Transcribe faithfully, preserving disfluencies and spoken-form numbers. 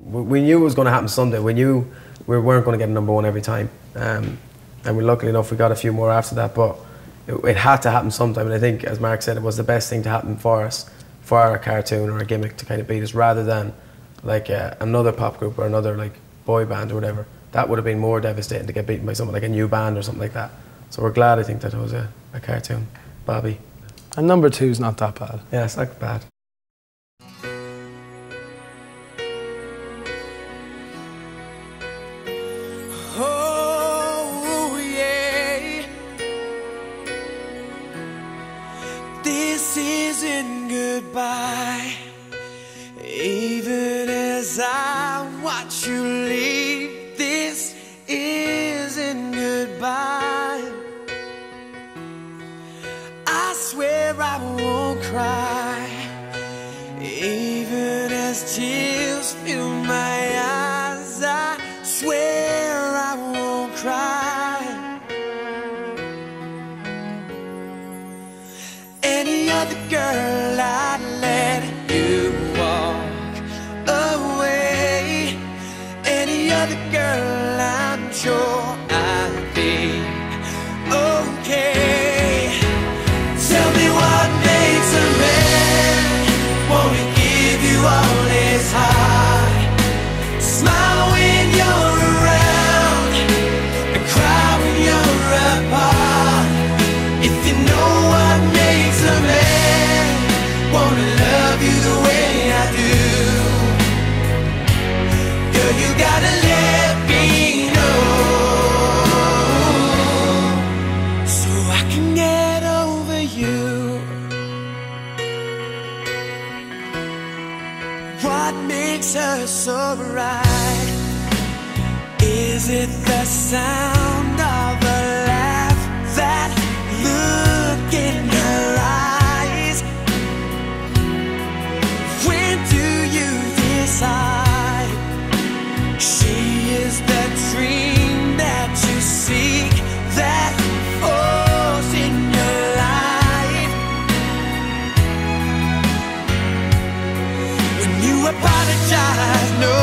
we knew it was going to happen someday. We knew we weren't going to get a number one every time. Um, and we luckily enough, we got a few more after that, but it, it had to happen sometime. And I think, as Mark said, it was the best thing to happen for us, for our cartoon or a gimmick to kind of beat us, rather than like uh, another pop group or another like boy band or whatever. That would have been more devastating to get beaten by someone like a new band or something like that. So we're glad, I think, that it was a, a cartoon. Bobby. And number two's not that bad. Yeah, it's not bad. Oh, yeah. This isn't goodbye. Even as I watch you leave, this isn't goodbye. I swear I won't cry, even as tears fill my eyes. I swear I won't cry. Any other girl I'd let you walk away. Any other girl I'm sure I'd be okay. Tell me what makes a man wanna give you all his heart. Smile when you're around and cry when you're apart. If you know what makes a man wanna love you the way I do, girl, you gotta let me know, so I can get over you. What makes her so right? Is it the sound of a laugh, that look in her eyes? When do you decide she is the dream that you seek, that force in your life? When you apologize, no